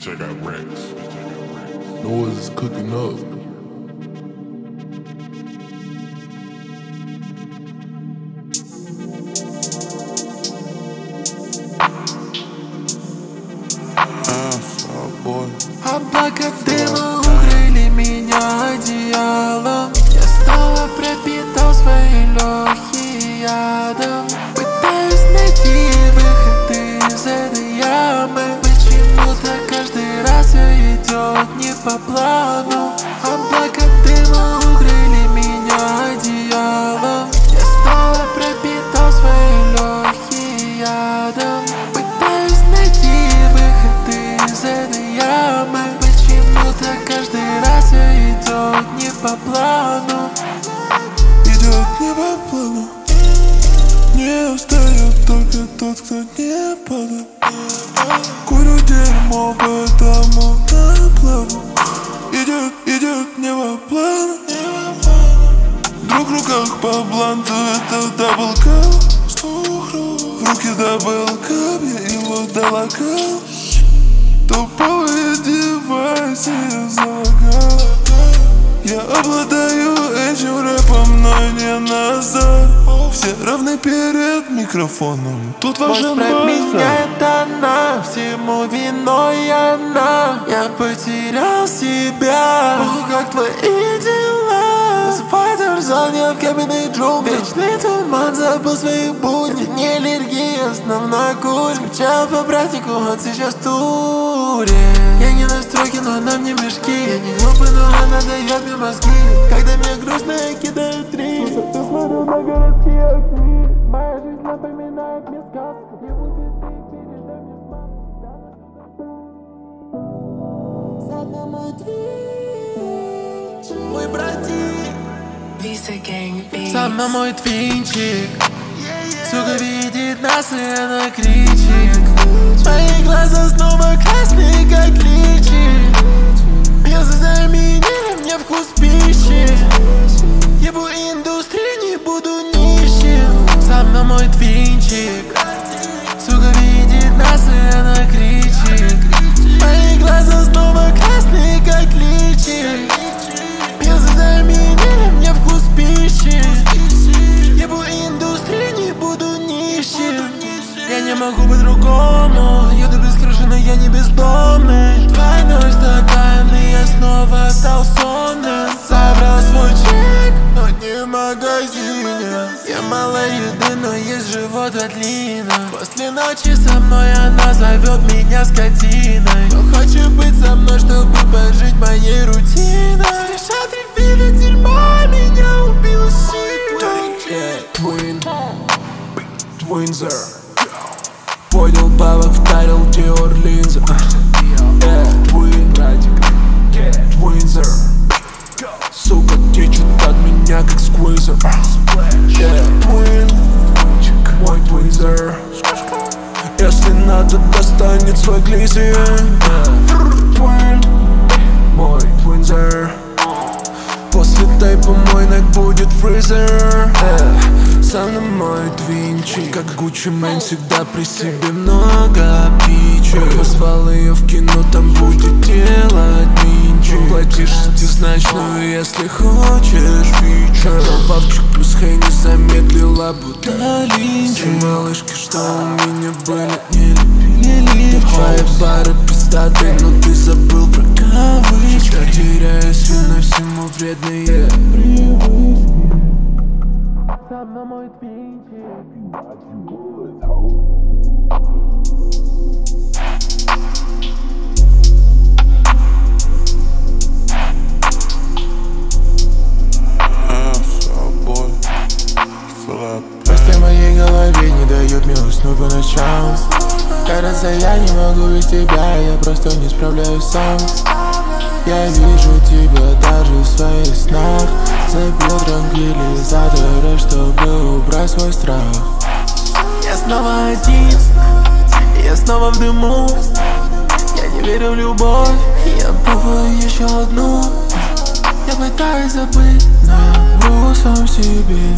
Bitch, I got racks. Noise is cooking up. Облака дыма укрыли меня одеялом. Я снова пропитал свои легкие ядом. Пытаюсь найти выход из этой ямы. Почему-то каждый раз все идет не по плану. Облака дыма укрыли меня одеялом. Я снова пропитал свои легкие ядом. Пытаюсь найти выход из этой ямы. Почему-то каждый раз все идет не по плану. Идет не по плану. Не устает только тот, кто не падал. Курю дерьмо, поэтому наплаву. Идет не по плану. Друг в руках по бланту, это даблкап. В руки даблкап, я его долокал. Топовые девайсы я залагал. Я обладаю этим рэпом, но не назад. Все равны перед микрофоном. Тут важен базар. Меняет она, всему виной она. Я потерял себя. Ох, как твои дела? Засыпается в зоне в каменный джунгли. Вечный туман, забыл свои будни. Не аллергия, основной курс. Скучал по братику, он сейчас в туре. Я не на стройке, но она мне мешки. Я не глупый, но она дает мне мозги. Когда мне грустно, я кидаю три. Ты смотрю на городские огни. Моя жизнь напоминает мне сказку. Не будет ты, передай мне смазку. Самый мой твинчик, мой братик. Самый мой твинчик. Сука видит нас, и она кричит. Мои глаза снова красные, как личи. Пьесы заменили мне вкус пищи. Ебу индустрию, не буду нищим. Самый мой твинчик. Сука видит нас, и она кричит. Мои глаза снова красные, как личи. Пьесы заменили мне вкус пищи. Ебу индустрию, не буду нищим. Я не могу по-другому. Еду без крыши, но я не бездомный. Двойной стакан, и я снова стал сонным. Собрал свой чек, но не в магазине. Я мало еды, но есть живот отлина. После ночи со мной она зовет меня скотиной. Кто хочет быть со мной, чтобы пожить моей рутиной? Смешат ревели дерьма, меня убил щит. Твинзер. Понял, бабок вдарил Диор линзы. Твин, Твинзер. Сука течет от меня, как сквизер. Твин, мой Твинзер. Если надо, достанет свой глизер. Твин, мой Твинзер. После тейпа мой найк будет фризер. Со мной мой твинчик, как Гуччи Мэн, всегда при себе много пичек. Позвал ее в кино, там будет делать минчик. Платишь шестизначную, если хочешь фичер. Добавчик плюс Хейни замедлила будто линчик. Малышки, что у меня были, не любили линчик. Твои пары пиздатые, но ты забыл про кавычки. Я теряюсь, виной всему вредные привычки. Самый мой твинчик. Просто в моей голове не дают мне уснуть по ночам. Кажется, я не могу без тебя, я просто не справляюсь сам. Я вижу тебя даже в своих снах. Забил транквилизаторы, чтобы убрать свой страх. Я снова один, я снова в дыму. Я не верю в любовь, я пробую еще одну. Я пытаюсь забыть, но я вру сам себе.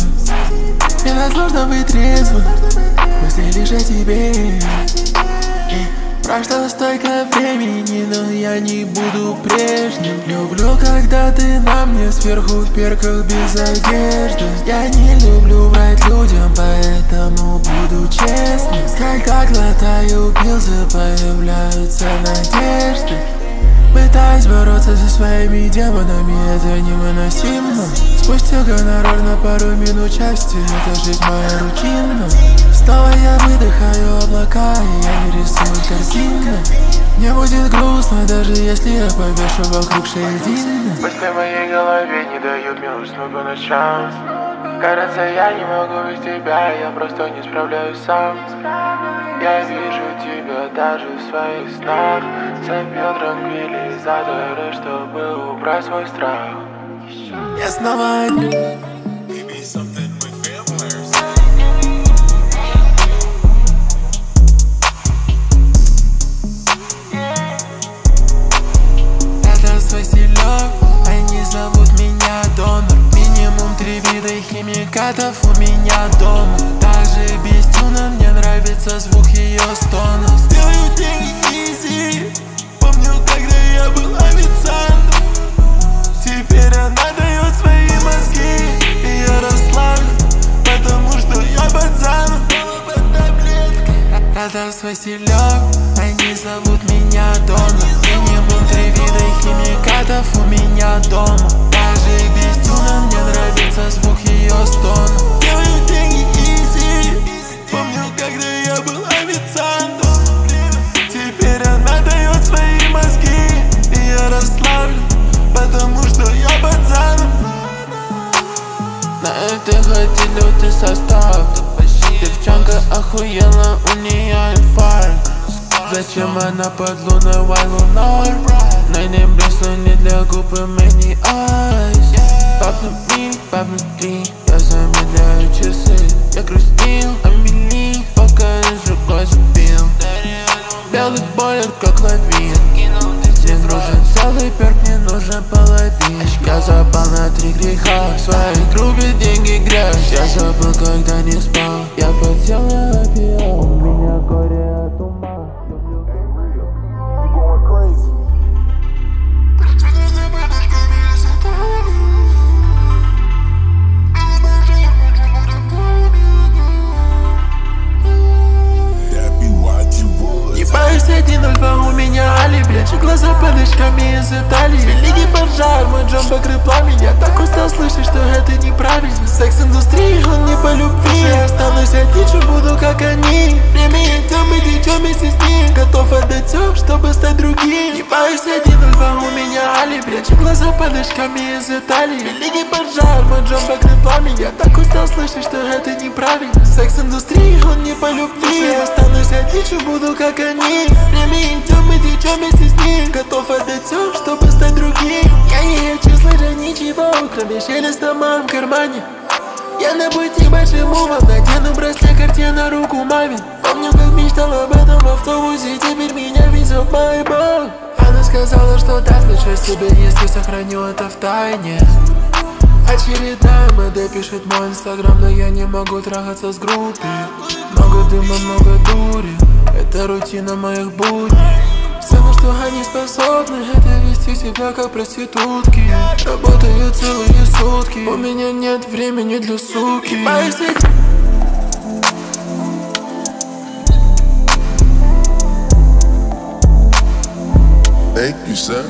Невозможно быть трезвым, мысли лишь о тебе. Прошло столько времени, но я не буду прежним. Люблю, когда ты на мне сверху в перках без одежды. Я не люблю врать людям, поэтому буду честным. Когда глотаю пилзы, появляются надежды. Пытаюсь бороться со своими демонами, это невыносимо. Спустил гонорар на пару минут счастья, эта жизнь моя рутина. Снова я выдыхаю облака, и я не рисую картины. Мне будет грустно, даже если я повешу вокруг шейдины. Мысли в моей голове не дают мне уснуть по ночам. Кажется, я не могу без тебя, я просто не справляюсь сам. Я вижу тебя даже в своих снах. Запил транквилизаторы, чтобы убрать свой страх. Я снова один. Это свой стилек, они зовут меня донор. Минимум 3 вида химикатов у меня дома. Также без тюна, мне нравится звук ее стона. Сделаю деньги изи. Помню, когда я был официантом. Теперь она дает свои мозги, и я расслаблен, потому что я пацан. Это свой стилек, они зовут меня донор. Минимум 3 вида химикатов у меня дома. Даже без тюна, мне нравится звук ее стона. Делаю деньги изи. Помню, когда я был официантом. Теперь она дает свои мозги, и я расслаблен, потому что я пацан. На этой ходе лютый состав. Девчонка охуела, у нее инфаркт. Зачем она под луной, why лунар? На ней блесну не для губ и many eyes. Пап внутри, я замедляю часы. Я грустил, Амели, пока я другой забил. Белый бойлер, как лавин. Мне нужен целый перк, мне нужен половин. Я запал на 3 греха, в своей трубе деньги грязь. Я забыл, когда не спал. Я подсел на опиал, у меня горе от ума. Ебаюсь 1-0-2, у меня алиби. Прячу глаза подышками из Италии. Великий пожар, мой джон покрыл пламя. Я так устал слышать, что это неправильно. Секс-индустрии, он не по любви. Я останусь один, буду как они. Время идем, мы идем вместе с ним. Готов отдать все, чтобы стать другим. Ебаюсь 1-0-2, у меня алиби. Прячу глаза подышками из Италии. Великий пожар, мой джон покрыл пламя. Я так устал слышать, что это неправильно. Секс-индустрии, он не по любви. Я останусь один, буду как они. Время идем, мы течем вместе с ним. Готов отдать все, чтобы стать другим. Я не хочу слышать ничего, кроме шелеста в моем кармане. Я на пути большим мувом, надену браслет Cartier на руку маме. Помню, как мечтал об этом в автобусе, теперь меня везет Майбах. Она сказала, что даст мне часть себе, если сохраню это в тайне. Очередная модель пишет мой инстаграм, но я не могу трахаться с группой. Много дыма, много дури, это рутина моих будней. Все, на что они способны, это вести себя как проститутки. Работаю целые сутки, у меня нет времени для суки. Боюсь этим. Thank you, sir.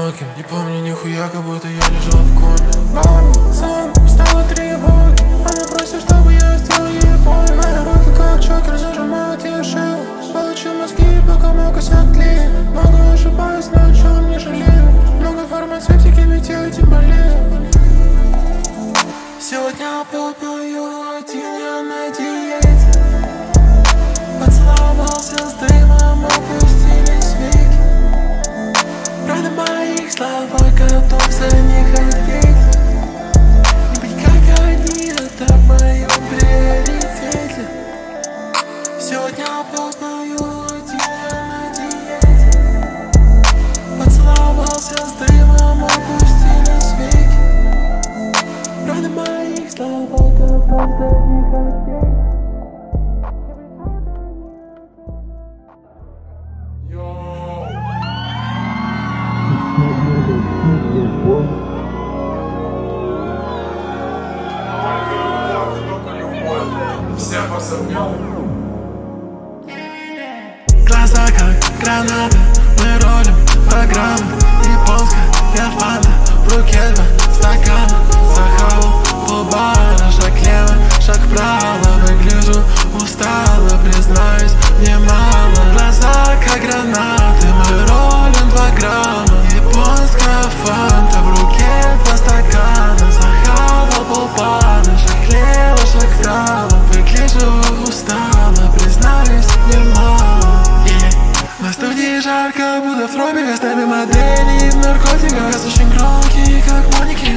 одиноким. Не помню нихуя, как будто я лежал в коме. Маме, сон, устала тревоги. Она просит, чтобы я сделал ей больно. Мои руки как чокер зажимают ее шею. Получил мозги, пока мог осветли. Много ошибаюсь, но о чем не жалею. Много фармацевтики, ведь я этим болею. Сегодня попою один, я на диете. Поцеловался с дымом, опустились веки. Правда моих слов, готов за них ответить. Не быть как они, это в моем приоритете. Сегодня попою один, я на диете. Поцеловался с дымом, опустились веки. Правда моих слов, готов за них ответить. Глаза как гранаты, мы ролим программы. Японская, я фанта, в руке два стакана. Захавал полбара, шаг лево, шаг вправо. Выгляжу устало, признаюсь, мне мало. Глаза как гранаты, мы ролим 2 грамма. Японская фанта, в руке 2 стакана. Захавал полбара, шаг лево, шаг вправо. Выгляжу устало, признаюсь, мне мало. На студии жарко, будто в тропиках. Ставим модели в наркотиках. Газ очень громкий, как Моники.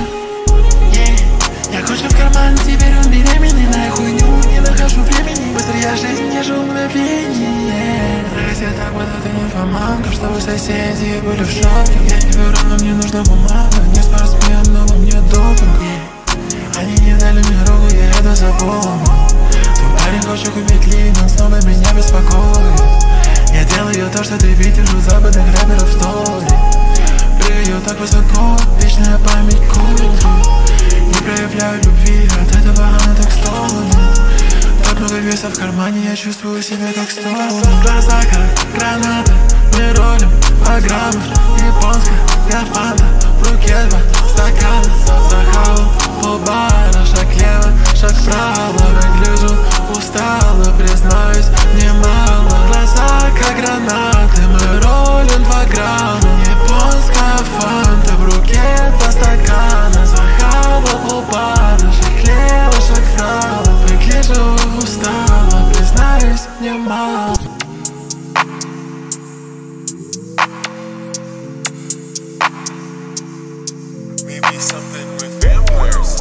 Я хочу в карман, теперь он беременный. На хуйню не нахожу времени. Быстро я жизнь держу мгновение. Нравится так, будто ты нимфоманка. Чтобы соседи были в шоке. Я не беру, но мне нужна бумага. Не спортсмен, но во мне допинг. Они не дали мне руку, я это запомнил. Твой парень хочет купить лин, он снова меня беспокоит. Я делаю то, что ты видишь у западных рэперов в сторе. Прыгаю так высоко, вечная память культу. Не проявляю любви, от этого она так стонет. Так много веса в кармане, я чувствую себя как стон. Глаза как гранаты, мы ролим программы. Японская, я фанта, в руке 2 стакана. Захавал полбара, шаг лево, шаг вправо. Выгляжу устало, признаюсь, мне мало. Глаза как гранаты, мы ролим 2 грамма. Японская фанта, в руке 2 стакана. Захавал полбара, шаг лево, шаг вправо. Выгляжу устало, признаюсь, мне мало. Maybe something with vampires.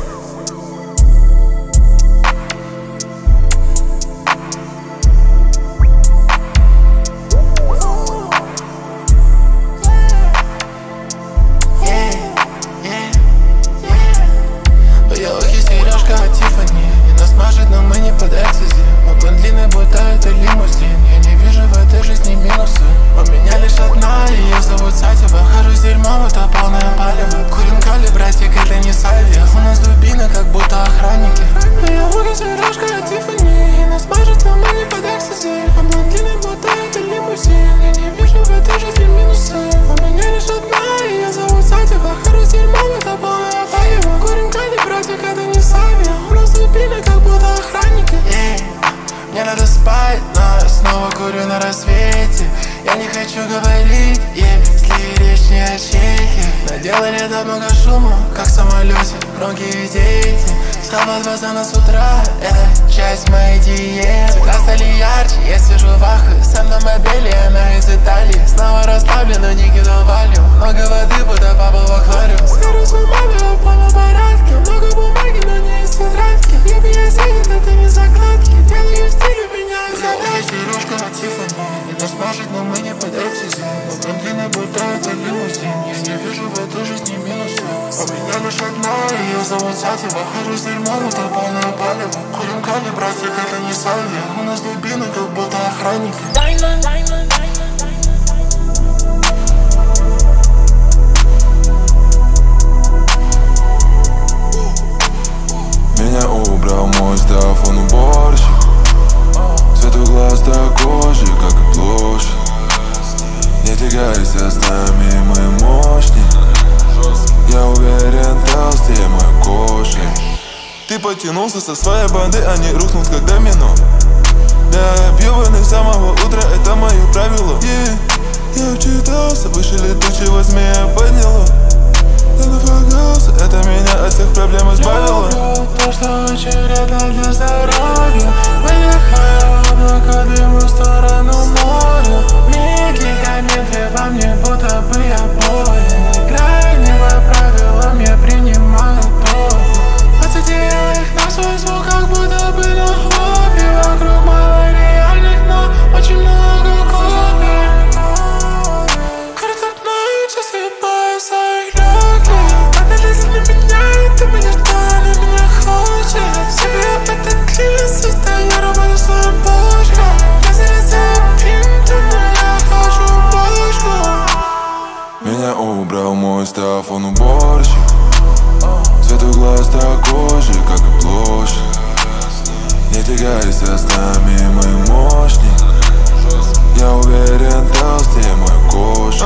Сережка от Тиффани, и нас мажет, но мы не под экстази. Мой план длинный, будто это лимузин. Я не вижу в этой жизни минусы. У меня лишь одна, ее зовут Сатя. Выхожу с дерьмом, это полное палево. Курим кали, братик, это не Савия. У нас дубины, как будто охранники. Моя рука сережка от Тиффани, и нас мажет, но мы не под экстази. Мой план длинный, будто это лимузин. Я не вижу в этой жизни минусы. У меня лишь одна, ее зовут Сатя. Выхожу с дерьмом, это полное палево. Курим кали, братик, это не Савия. У нас дубины, как будто охранники. Мне надо спать, но я снова курю на рассвете. Я не хочу говорить, если речь не о чеке. Наделали это много шума, как в самолете. Громкие дети, слава глаза нас с утра. Это часть моей диеты. Цвета стали ярче, я сижу в ахуе. Сам на мобиле, она из Италии. Снова расслаблена, не кидал валю. Много воды, будто папа в аквариум. Скоро с мамой, я в полном порядке. Много бумаги, но не из тетрадки. Я сидит, это не закладки. Делаю стиль, у меня из зарядки. Сережка от Тиффани, и нас мажет, но мы не под экстази. Но план длинный, будто это лимузин. Я не вижу в этой жизни минуса. У меня лишь одна, ее зовут Сатя. Выхожу с дерьмом, это полное палево. Курим кали, братик, это не Савия. У нас дубины, как будто охранники. Меня убрал мой став, он уборщик. Цвету глаз такой же, как и площадь. Не тягайся с нами, мы мощнее. потянулся со своей банды, они рухнут как домино. Да, объебанный с самого утра, это мое правило. Я вчитался, выше летучего вот змея подняло. Я нафогался, это меня от всех проблем избавило. То, что очень вредно для здоровья. Выдыхаю облако дыма в сторону моря. Медикаменты во мне, будто бы я болен. Крайнего правила мне принимают дозу. Подсадил их на свой звук, как будто бы на хобби. Вокруг мало реальных, но очень много копий. Крутят мои часы, пояса их легких. Опять сильно меняет, ты меня ждал, она меня хочет. Себе этот клин, я работаю своим бошком. Я зарезаю пинту, но я хочу бошку. Меня убрал мой став, он уборщик. Цвет угла такой же, как и площадь. Не тягайся с нами, мы мощник. Я уверен, толстее мой кош.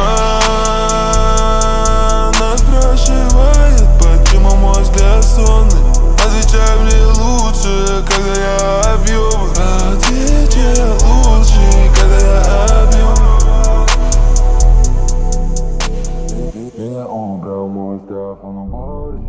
Нас спрашивает, почему мой взгляд сонный. Отвечай мне лучше, когда я объёбан. Отвечай лучше, когда я объёбан. Меня убрал мой став, он уборщик.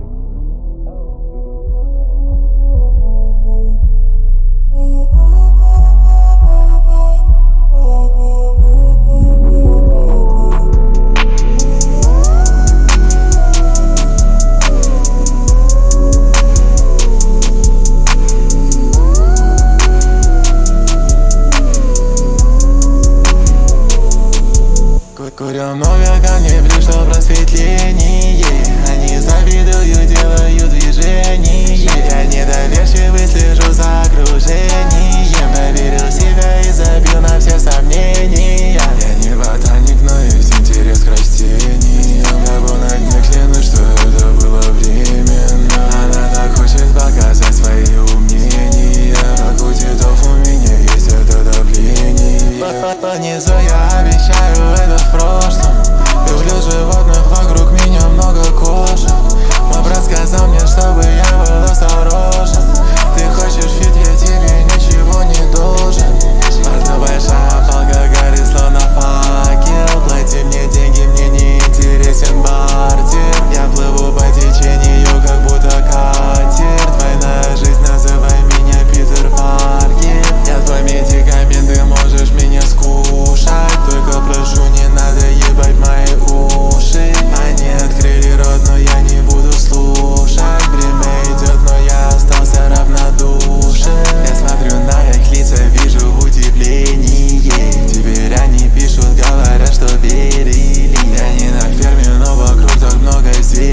Курим новые камни, пришло просветление. Они завидуют, делают движение. Я недоверчивый, слежу за окружением. Доверил себя и забил на все сомнения. Я не ботаник, но есть интерес к растениям. Я был на дне, клянусь, что это было временно. Она так хочет показать свои умения. Как у дедов у меня есть это давление. Понизу я обещаю, это в прошлом. Люблю животных, вокруг меня много кожи. Мой брат сказал мне, чтобы я был осторожен. Ты хочешь фит, я тебе ничего не должен. Одна большая палка горит, словно факел. Плати мне деньги, мне не интересен бартер. Я плыву по течению, как будто катер. Двойная жизнь, называй меня Питер Паркер. Я твой медикамент, ты можешь меня скушать. Только прошу, не надо ебать мои уши. Они открыли рот, но я не буду слушать. Время идет, но я остался равнодушен. Я смотрю на их лица, вижу удивление. Теперь они пишут, говорят, что верили. Я не на ферме, но вокруг так много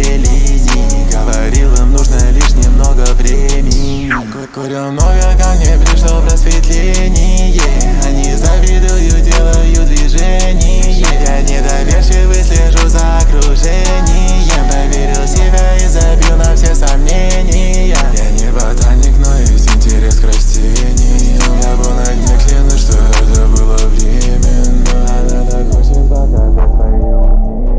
зелени. Говорил, им нужно лишь немного времени. Курим новые камни, пришло просветление. Они завидуют, делают движение. Я недоверчивый, слежу за окружением. Доверил себя и забил на все сомнения. Я не ботаник, но есть интерес к растениям. Я был на дне, клянусь, что это было временно. Она так хочет показать свои умения.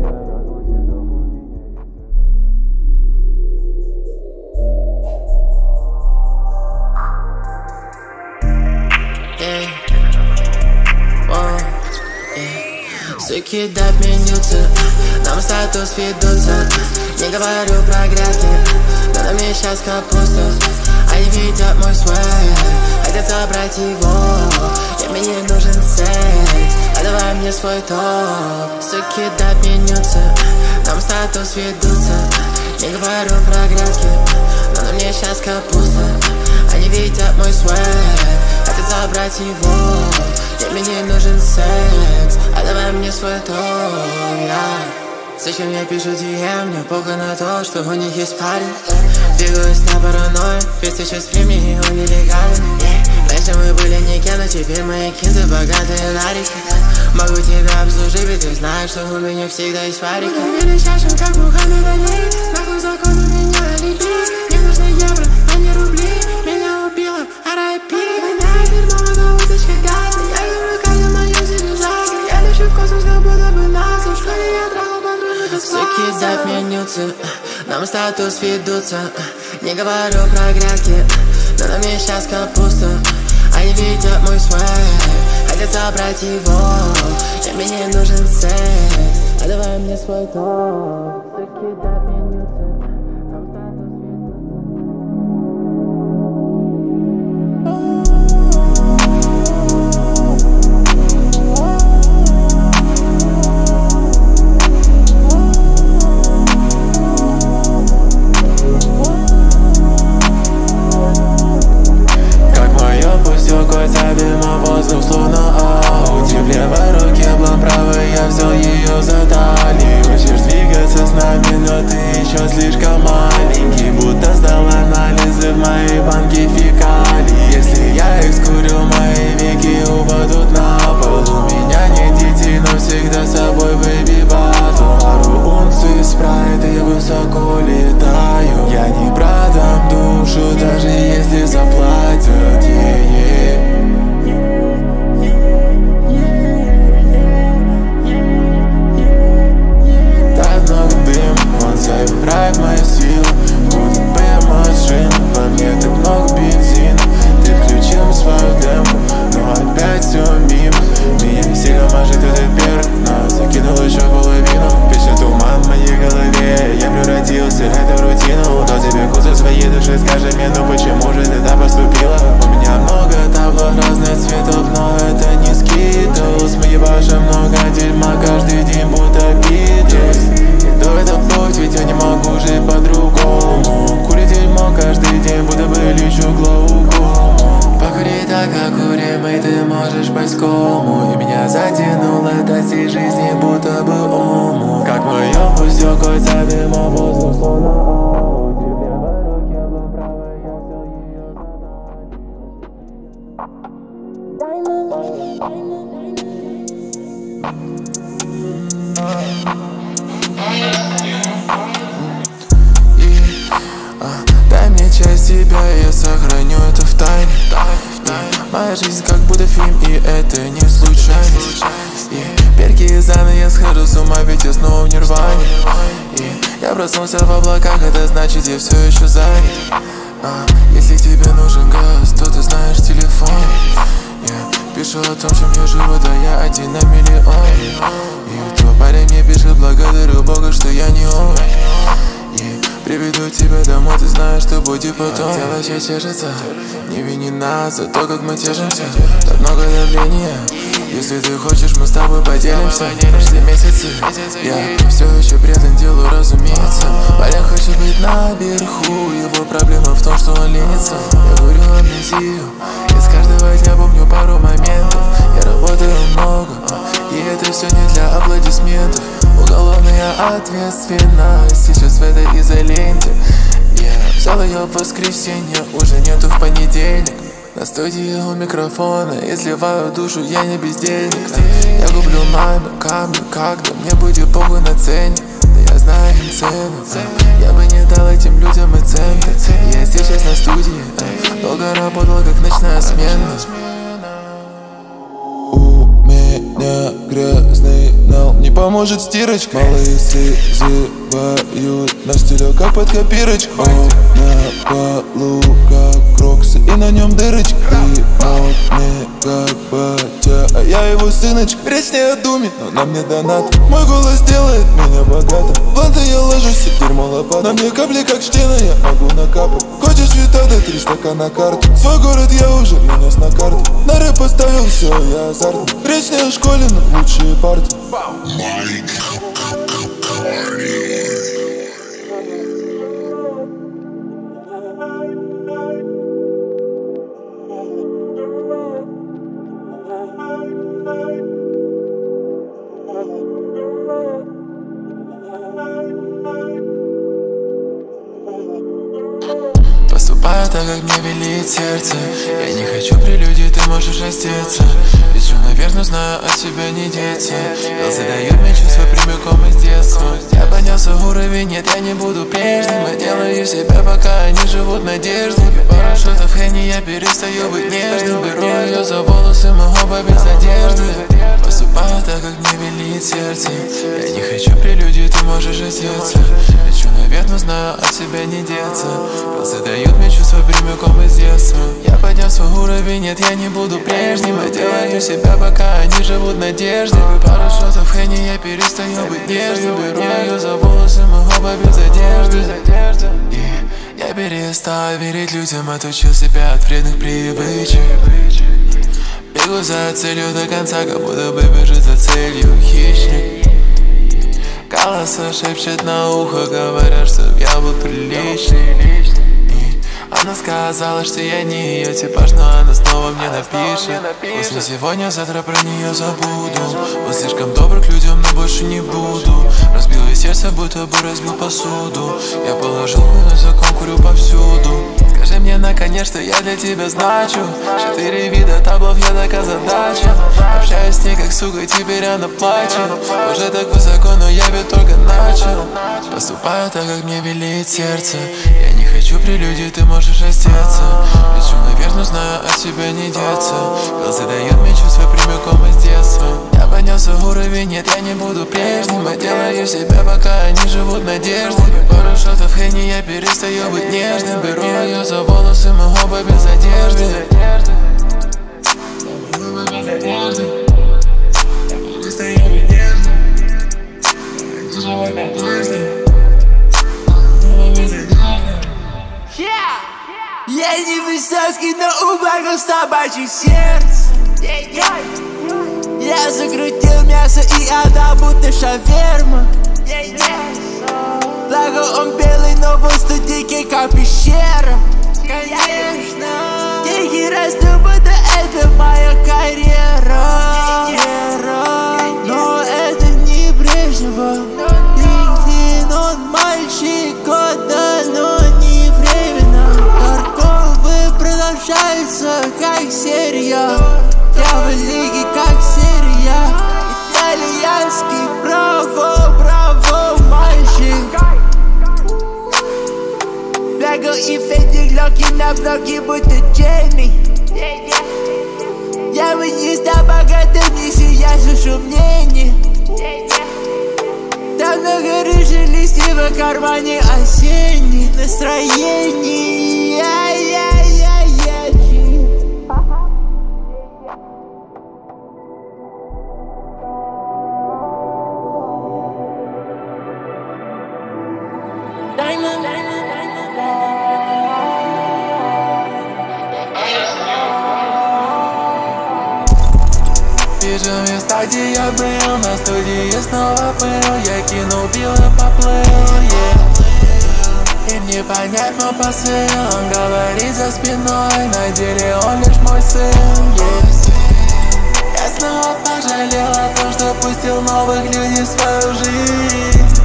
Суки допменются, нам статус ведутся. Не говорю про грядки, но на мне сейчас капуста. Они видят мой свэг, хотят забрать его. И мне не нужен секс, отдавай мне свой топ. Суки допменются, нам статус ведутся. Не говорю про грядки, но на мне сейчас капуста. Они видят мой свэг, хотят забрать его. И мне не нужен секс, отдавай мне свой топ, Зачем я пишу DM, мне похуй на то, что у них есть парень. Двигаюсь на паранойю, ведь сейчас при мне он нелегален. Раньше мы были никем, но теперь мои кинты богатые нарики. Могу тебя обслужить, ведь ты знаешь, что у меня всегда есть фарики. Уверен, чашем, как Мухаммед Али. Нахуй закон у меня Алиби. Мне нужны евро, а не рубли. Меня убило R.I.P. Воняет дерьмо, это уточка газа. Я люблю каждую мою цивилизацию. Я лечу в космос, как будто бы НАСА. В школе я трахал подружек. Суки допменются, нам статус ведутся. Не говорю про грядки, но на мне сейчас капуста. Они видят мой свэг, хотят забрать его. И мне не нужен секс, отдавай мне свой дом. Закидай мне нюцы, там статус мимо воздух словно Ауди. В левой руке блан, правой я взял ее за талию. Хочешь двигаться с нами, но ты еще слишком маленький. Будто сдал анализы в моей банке фекалий. Если я их скурю, мои веки упадут на пол. У меня нет детей, но всегда с собой бэби-батл. Пару унций спрайта, я высоко летаю. Я не продам душу, даже если заплатят. Забирает мои силы, будет БМ-машина. Во мне так много бензина. Ты включил свою демку, но опять все мимо. Меня сильно мажет этот перк, но закинул еще половину. Пишет туман в моей голове, я превратился в эту рутину. До тебе кузов своей души, скажи мне, ну почему же ты так поступила? У меня много табло разных цветов, но это не скитлс. Мы ебашим много дерьма каждый день, будто Битлз. Это путь, ведь я не могу жить по-другому. Курить дерьмо каждый день, будто бы лечу глаукому. Покури так, как курим, и ты можешь по-скому. И меня затянуло до всей жизни, будто бы ому. Как мой опус, ёкой мимо воздух словно Ауди. В левой руке блан, правой я взял ее дай мне часть себя, и я сохраню это в тайне. Моя жизнь как будто фильм, и это не случайность. Перки из Анны, я схожу с ума, ведь я снова в нирване. Я проснулся в облаках, это значит, я все еще занят. Если тебе нужен газ, то ты знаешь телефон. Пишу о том, чем я живу, да я один на миллион. И твой парень мне пишет: благодарю Бога, что я не он. Приведу тебя домой, ты знаешь, что будет потом. Тело все чешется, не вини нас за то, как мы тешимся. Так много давления, если ты хочешь, мы с тобой поделимся. Прошли месяцы, я все еще предан делу, разумеется. Парень хочет быть наверху, его проблема в том, что он ленится. Я курю амнезию, из каждого дня помню пару моментов. Я работаю много, и это все не для аплодисментов. Уголовная ответственность сейчас в этой изоленте. Я взял ее в воскресенье, уже нету в понедельник. На студии у микрофона, изливаю душу, я не бездельник. Я куплю маме камни, когда мне будет похуй на цене. Да я знаю им цену, я бы не дал этим людям и цента. Я сейчас на студии, долго работал как ночная смена. Грязный нал, не поможет стирочка. Малые слизывают наш стилек, как под копирочку. На полу как кроксы, и на нем дырочка. Ты модный как батя, а я его сыночка. Речь не о думе, но на мне донат. Мой голос делает меня богатым. В бланты я ложусь, и дерьмо лопат. На мне капли как штена, я могу накапать. Хочешь витада, 3 стакана карты. Свой город я уже нанес на карту. На рэп поставил все, я азартный. Речь не о школе, но лучшие парты. Поступаю так, как мне велит сердце. Я не хочу прелюдий, ты можешь раздеться. Лечу наверное, знаю, от себя не деться. Дал задает мне чувства прямиком из детства. Я поднялся в уровень, нет, я не буду прежним. Я делаю себя, пока они живут надеждой. Пару шотов Хенни, я перестаю быть нежным. Беру ее за волосы, мы оба без одежды. Поступаю так, как мне велит сердце. Я не хочу прелюдий, ты можешь раздеться. Лечу наверное, знаю, от тебя не деться. Пыльцы дают мне чувство прямиком из детства. Я поднял свой уровень, нет, я не буду прежним. Я делаю себя, пока они живут в надежде. Пару шотов Хенни, я перестаю быть нежным. Беру ее за волосы, мы оба без одежды. И я перестал верить людям, отучил себя от вредных привычек. Бегу за целью до конца, как будто бы бежит за целью хищник. Голоса шепчет на ухо, говорят, что я был приличный. И она сказала, что я не ее типаж, но она снова мне напишет. После сегодня, завтра про нее забуду. Был слишком добр к людям, но больше не буду. Разбил ей сердце, будто бы разбил посуду. Я положил на закон, курю повсюду. Скажи мне наконец, что я для тебя значу. 4 вида таблов, я так озадачен. Общаюсь с ней как сука, теперь она плачет. Уже так высоко, но я ведь только начал. Поступаю так, как мне велит сердце. Я не хочу прелюдий, ты можешь раздеться. Лечу наверх, но знаю, от тебя не деться. Пыльцы дают мне чувство прямиком из детства. Я поднял свой уровень, нет, я не буду прежним. Я делаю себя, пока они живут в надежде. Пару шотов Хенни, я перестаю быть нежным. Беру ее за волосы, мы оба без одежды. Я не высоцкий, но убавил собачье сердце. Я закрутил мясо и отдал, будто шаверма. Благо он белый, но воздух дикий, как пещера. Конечно, дикий расту, будто это моя карьера. Но это не Брежнева. Ликвин, он мальчик года, но не временно. Торговые продолжаются, как серия. Я в лиге, как серия. Итальянский, браво, мальчик. Бегал и фейдик, лёгкий на блоке, будто Джейми. Я вынес до богатых, неси, я слышу мнение. Там много рыжих листьев в кармане осенний. Настроение, Вижу места, где я был, на студии снова был. Я кинул пил и поплыл, Им не понять мой посыл. Он говорит за спиной, на деле он лишь мой сын, Я снова пожалел о том, что пустил новых людей в свою жизнь.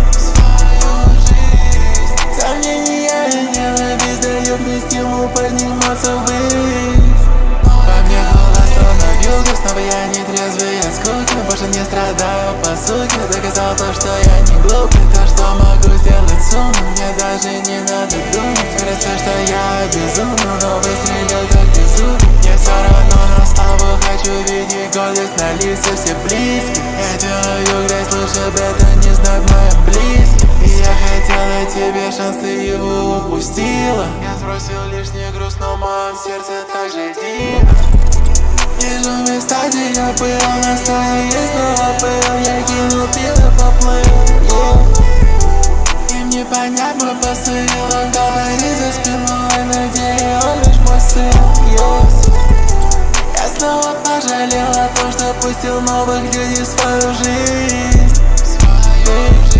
Сомнения и ненависть дают мне стимул подниматься ввысь. По мне голос остановил, снова я не трезвый от скуки. Больше не страдаю по сути. Доказал то, что я не глупый. То, что могу сделать с умом. Мне даже не надо думать. Кажется, что я безумный, но выстрелил как безумный. Мне все равно на славу хочу видеть гордость на лице все близкие. Я делаю грязь, лучше об этом не знать моим близким. И я хотела тебе шанс, ты его упустила. Я сбросил лишний груз, но в моем сердце так же дико. Вижу места, где я был, на студии снова был. Я кинул пил и поплыл, Им не понять мой посыл. Он говорит за спиной, на деле он лишь мой сын, Я снова пожалел о том, что пустил новых людей в свою жизнь.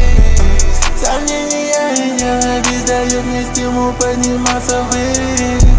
Сомнения и ненависть дают мне стимул подниматься ввысь.